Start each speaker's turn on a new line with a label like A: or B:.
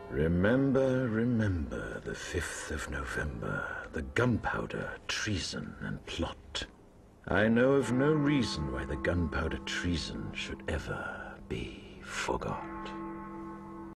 A: Remember, remember the 5th of November, the gunpowder, treason, and plot. I know of no reason why the gunpowder treason should ever be forgot.